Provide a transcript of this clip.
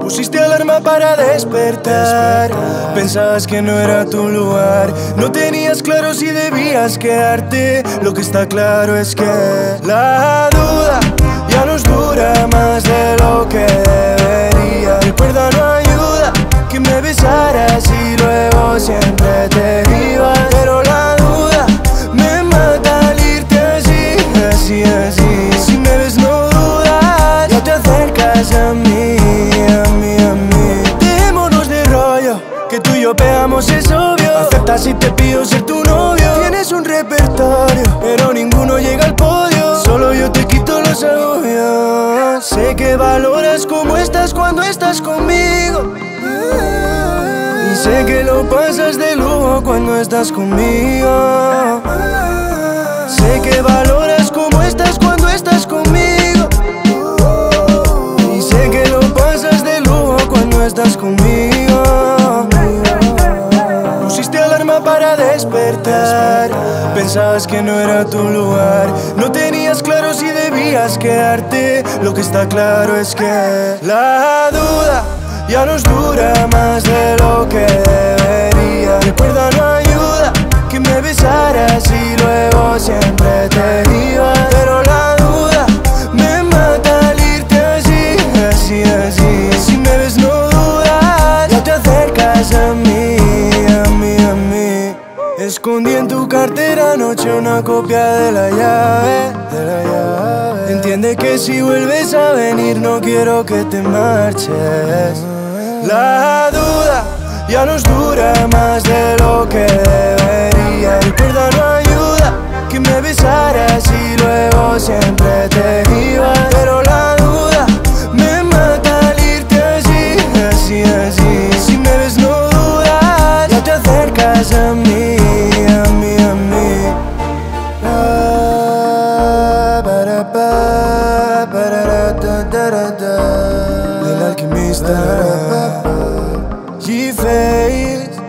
Pusiste alarma para despertar. Pensabas que no era tu lugar. No tenías claro si debías quedarte. Lo que está claro es que la duda ya nos dura más de lo que debería. Recuerda, no ayuda que me besaras y luego siempre te ibas. Pero la duda me mata al irte así, así, así. Si me ves no dudas, ya te acercas a mí, a mí, a mí. Dejémonos de rollo, que tú y yo pegamos es obvio. Acepta si te pido ser tu novio. Tienes un repertorio, pero ninguno llega al podio. Solo yo te quito los agobios. Sé que valoras cómo estás cuando estás conmigo. Y sé que lo pasas de lujo cuando estás conmigo. Sé que valoras cómo estás cuando estás conmigo. Y sé que lo pasas de lujo cuando estás conmigo. Pusiste alarma para despertar. Pensabas que no era tu lugar. No tenías claro si debías quedarte. Lo que está claro es que la duda ya nos dura más de lo que debería. Recuerda, no ayuda que me besaras y luego siempre te ibas. Pero la duda me mata al irte así, así, así. Si me ves no dudas, ya te acercas a mí, a mí, a mí. Escondí en tu cartera anoche una copia de la llave, de la llave. Entiende que si vuelves a venir no quiero que te marches. La duda ya nos dura más de lo que debería. Recuerda, no ayuda que me besaras y luego siempre te ibas. Pero la duda me mata al irte así, así, así. Si me ves no dudas, ya te acercas a mí, a mí, a mí. El alquimista G-Face.